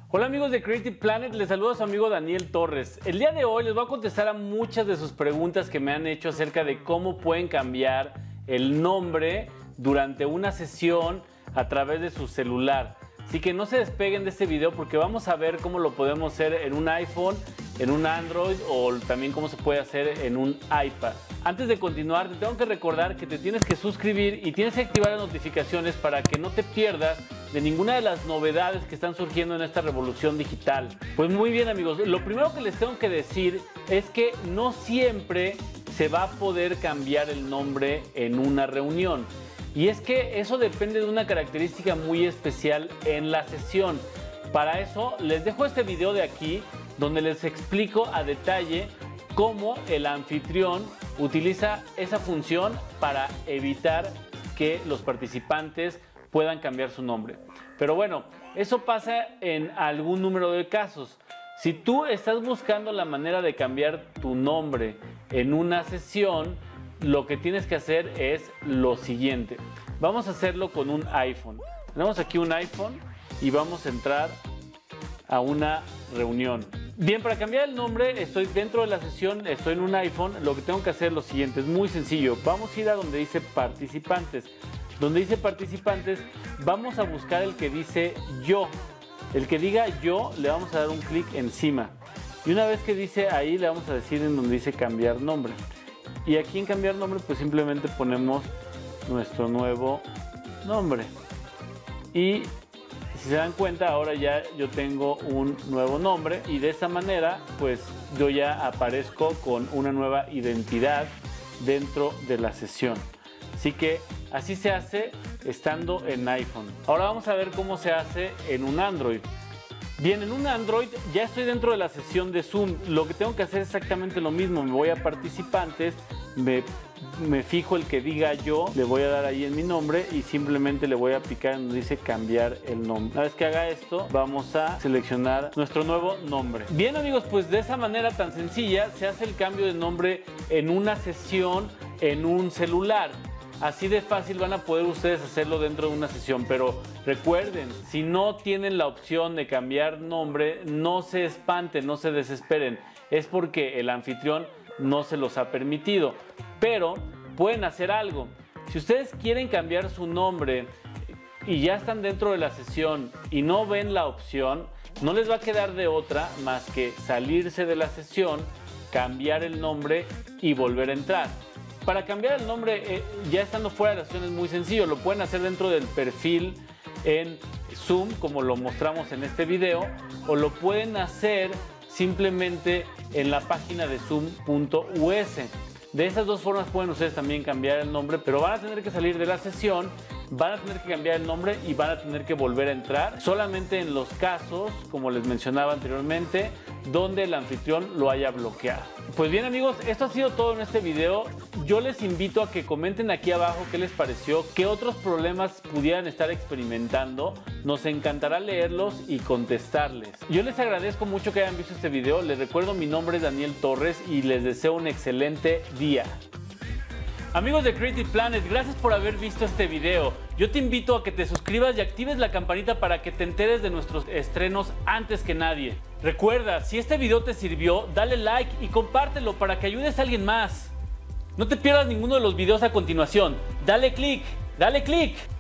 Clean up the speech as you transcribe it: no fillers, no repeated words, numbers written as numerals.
Hola amigos de Creative Planet, les saluda su amigo Daniel Torres. El día de hoy les voy a contestar a muchas de sus preguntas que me han hecho acerca de cómo pueden cambiar el nombre durante una sesión a través de su celular. Así que no se despeguen de este video porque vamos a ver cómo lo podemos hacer en un iPhone, en un Android o también cómo se puede hacer en un iPad. Antes de continuar, te tengo que recordar que te tienes que suscribir y tienes que activar las notificaciones para que no te pierdas de ninguna de las novedades que están surgiendo en esta revolución digital. Pues muy bien amigos, lo primero que les tengo que decir es que no siempre se va a poder cambiar el nombre en una reunión. Y es que eso depende de una característica muy especial en la sesión. Para eso les dejo este video de aquí donde les explico a detalle cómo el anfitrión utiliza esa función para evitar que los participantes puedan cambiar su nombre. Pero bueno, eso pasa en algún número de casos. Si tú estás buscando la manera de cambiar tu nombre en una sesión, lo que tienes que hacer es lo siguiente. Vamos a hacerlo con un iPhone. Tenemos aquí un iPhone y vamos a entrar a una reunión. Bien, para cambiar el nombre, estoy dentro de la sesión, estoy en un iPhone. Lo que tengo que hacer es lo siguiente, es muy sencillo. Vamos a ir a donde dice participantes. Donde dice participantes, vamos a buscar el que dice yo. El que diga yo, le vamos a dar un clic encima. Y una vez que dice ahí, le vamos a decir en donde dice cambiar nombre. Y aquí en cambiar nombre, pues simplemente ponemos nuestro nuevo nombre. Y si se dan cuenta, ahora ya yo tengo un nuevo nombre. Y de esta manera, pues yo ya aparezco con una nueva identidad dentro de la sesión. Así que así se hace estando en iPhone. Ahora vamos a ver cómo se hace en un Android. Bien, en un Android ya estoy dentro de la sesión de Zoom. Lo que tengo que hacer es exactamente lo mismo. Me voy a participantes, me fijo el que diga yo, le voy a dar ahí en mi nombre y simplemente le voy a picar en donde dice cambiar el nombre. Una vez que haga esto, vamos a seleccionar nuestro nuevo nombre. Bien amigos, pues de esa manera tan sencilla se hace el cambio de nombre en una sesión en un celular. Así de fácil van a poder ustedes hacerlo dentro de una sesión, pero recuerden, si no tienen la opción de cambiar nombre, no se espanten, no se desesperen. Es porque el anfitrión no se los ha permitido, pero pueden hacer algo. Si ustedes quieren cambiar su nombre y ya están dentro de la sesión y no ven la opción, no les va a quedar de otra más que salirse de la sesión, cambiar el nombre y volver a entrar. Para cambiar el nombre ya estando fuera de la sesión es muy sencillo, lo pueden hacer dentro del perfil en Zoom como lo mostramos en este video, o lo pueden hacer simplemente en la página de zoom.us. De esas dos formas pueden ustedes también cambiar el nombre, pero van a tener que salir de la sesión, van a tener que cambiar el nombre y van a tener que volver a entrar solamente en los casos, como les mencionaba anteriormente, donde el anfitrión lo haya bloqueado. Pues bien amigos, esto ha sido todo en este video. Yo les invito a que comenten aquí abajo qué les pareció, qué otros problemas pudieran estar experimentando. Nos encantará leerlos y contestarles. Yo les agradezco mucho que hayan visto este video. Les recuerdo, mi nombre es Daniel Torres y les deseo un excelente día. Amigos de Creative Planet, gracias por haber visto este video. Yo te invito a que te suscribas y actives la campanita para que te enteres de nuestros estrenos antes que nadie. Recuerda, si este video te sirvió, dale like y compártelo para que ayudes a alguien más. No te pierdas ninguno de los videos a continuación. Dale click, dale click.